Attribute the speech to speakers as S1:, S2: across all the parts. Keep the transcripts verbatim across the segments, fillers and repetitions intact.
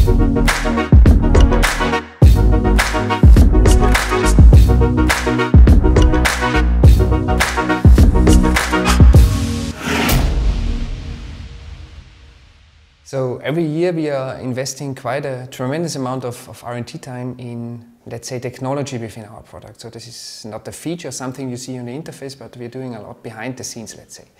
S1: So every year we are investing quite a tremendous amount of, of R and D time in, let's say, technology within our product. So this is not a feature, something you see on the interface, but we're doing a lot behind the scenes, let's say.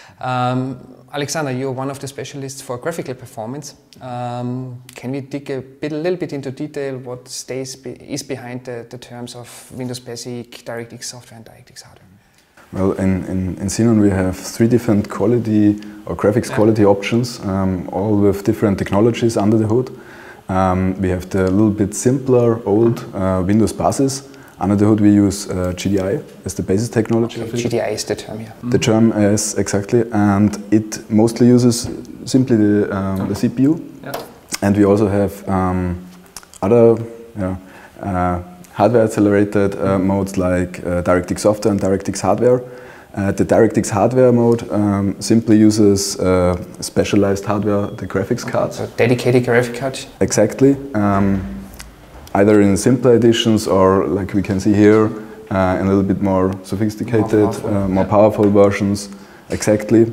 S1: Um, Alexander, you're one of the specialists for graphical performance. Um, can we dig a bit, a little bit into detail what stays be, is behind the, the terms of Windows Basic, DirectX software and DirectX hardware?
S2: Well, in, in, in Xenon we have three different quality or graphics yeah. quality options, um, all with different technologies under the hood. Um, we have the little bit simpler old uh, Windows buses. Under the hood we use uh, G D I as the basis technology.
S1: Okay, G D I is the term, yeah.
S2: The term is exactly, and it mostly uses simply the, um, the C P U. Yeah. And we also have um, other yeah, uh, hardware accelerated uh, modes like uh, DirectX software and DirectX hardware. Uh, the DirectX hardware mode um, simply uses uh, specialized hardware, the graphics okay, card.
S1: So dedicated graphic card?
S2: Exactly. Um, either in simpler editions or, like we can see here, uh, in a little bit more sophisticated, more powerful, uh, more yeah. powerful versions. Exactly.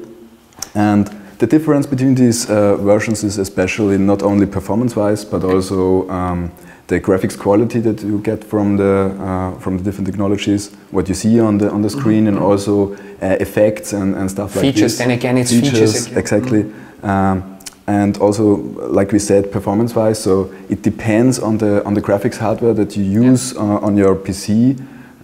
S2: And the difference between these uh, versions is especially not only performance-wise, but also um, the graphics quality that you get from the uh, from the different technologies, what you see on the on the screen, mm-hmm. and also uh, effects and, and stuff
S1: features,
S2: like this.
S1: Features. Then again, it's
S2: features.
S1: features again.
S2: Exactly. Mm-hmm. um, and also, like we said, performance-wise. So it depends on the on the graphics hardware that you use yeah. uh, on your P C.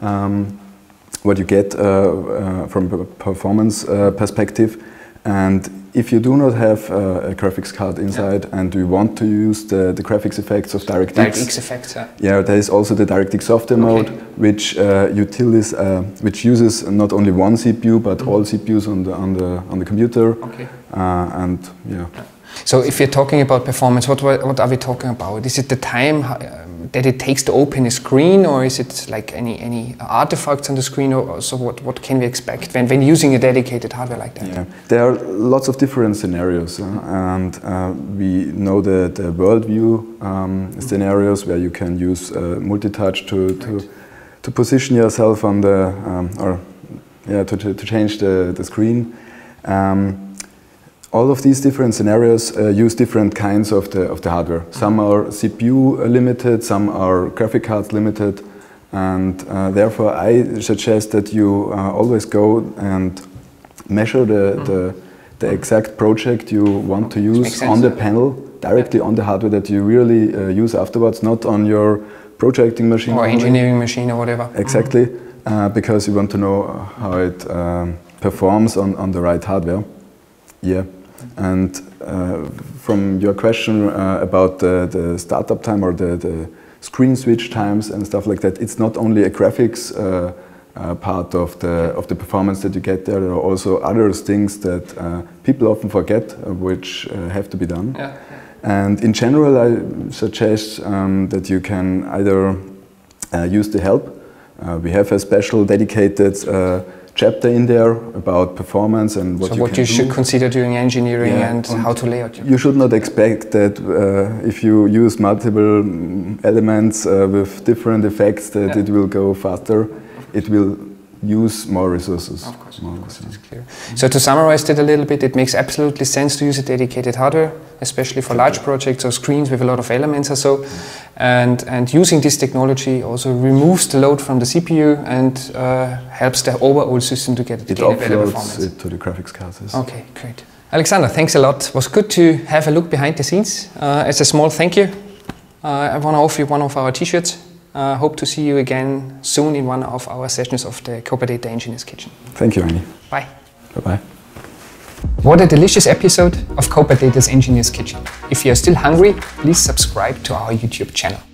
S2: Um, what you get uh, uh, from a performance uh, perspective. And if you do not have uh, a graphics card inside yeah. and you want to use the, the graphics effects of DirectX,
S1: DirectX effects, yeah.
S2: yeah, there is also the DirectX software
S1: okay.
S2: mode, which uh, utilities, uh, which uses not only one C P U but mm-hmm. all C P Us on the on the on the computer.
S1: Okay.
S2: Uh, and yeah.
S1: So if you're talking about performance, what what are we talking about? Is it the time um, that it takes to open a screen, or is it like any any artifacts on the screen, or so what what can we expect when when using a dedicated hardware like that?
S2: Yeah, there are lots of different scenarios, uh, and uh, we know the the worldview um, scenarios where you can use uh, multi-touch to to right. to position yourself on the um, or yeah to to, to change the the screen. Um, All of these different scenarios uh, use different kinds of the, of the hardware. Some are C P U limited, some are graphic cards limited, and uh, therefore I suggest that you uh, always go and measure the, mm. the, the exact project you want to use on the panel, directly on the hardware that you really uh, use afterwards, not on your projecting machine.
S1: Or engineering machine or whatever.
S2: Exactly, mm. uh, because you want to know how it um, performs on, on the right hardware. Yeah. And uh, from your question uh, about the, the startup time or the, the screen switch times and stuff like that, it's not only a graphics uh, uh, part of the of the performance that you get there. There are also other things that uh, people often forget, uh, which uh, have to be done. Yeah. And in general, I suggest um, that you can either uh, use the help. Uh, we have a special dedicated uh, chapter in there about performance and what
S1: so
S2: you
S1: what
S2: can
S1: you
S2: do.
S1: should consider doing engineering yeah. and, and how to lay out your
S2: You should not expect that uh, if you use multiple elements uh, with different effects that yeah. it will go faster. It will use more resources.
S1: Of course, of course, it's clear. So to summarize that a little bit, it makes absolutely sense to use a dedicated hardware, especially for large projects or screens with a lot of elements or so. And, and using this technology also removes the load from the C P U and uh, helps the overall system to get, to
S2: it
S1: get a better performance.
S2: It to the graphics cards. Yes.
S1: Okay, great. Alexander, thanks a lot. It was good to have a look behind the scenes. Uh, as a small thank you, uh, I want to offer you one of our t-shirts. I uh, hope to see you again soon in one of our sessions of the Cooper Data Engineers Kitchen.
S2: Thank you, Annie.
S1: Bye.
S2: Bye-bye.
S1: What a delicious episode of Cooper Data's Engineers Kitchen. If you are still hungry, please subscribe to our YouTube channel.